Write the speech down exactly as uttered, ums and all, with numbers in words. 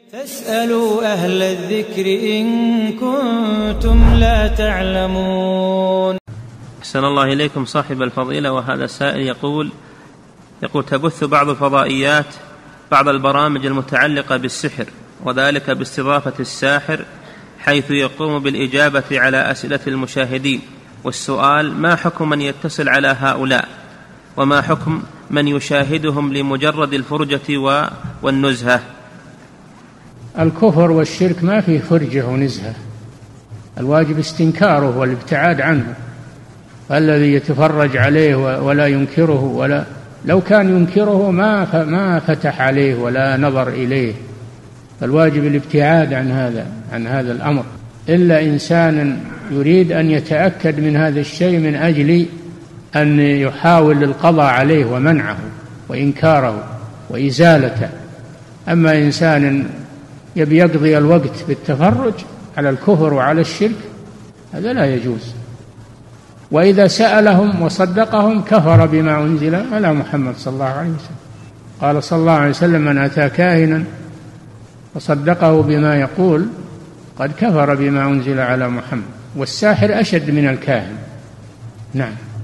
فاسألوا أهل الذكر إن كنتم لا تعلمون. أحسن الله إليكم صاحب الفضيلة. وهذا السائل يقول يقول تبث بعض الفضائيات بعض البرامج المتعلقة بالسحر، وذلك باستضافة الساحر حيث يقوم بالإجابة على أسئلة المشاهدين. والسؤال: ما حكم من يتصل على هؤلاء؟ وما حكم من يشاهدهم لمجرد الفرجة والنزهة؟ الكفر والشرك ما فيه فرجة ونزهة، الواجب استنكاره والابتعاد عنه. الذي يتفرج عليه ولا ينكره، ولا لو كان ينكره ما ما فتح عليه ولا نظر إليه، فالواجب الابتعاد عن هذا عن هذا الأمر، إلا إنسان يريد أن يتأكد من هذا الشيء من أجل أن يحاول القضاء عليه ومنعه وإنكاره وإزالته. أما إنسان يبي يقضي الوقت بالتفرج على الكفر وعلى الشرك هذا لا يجوز. وإذا سألهم وصدقهم كفر بما أنزل على محمد صلى الله عليه وسلم. قال صلى الله عليه وسلم: من أتى كاهنا وصدقه بما يقول قد كفر بما أنزل على محمد. والساحر أشد من الكاهن. نعم.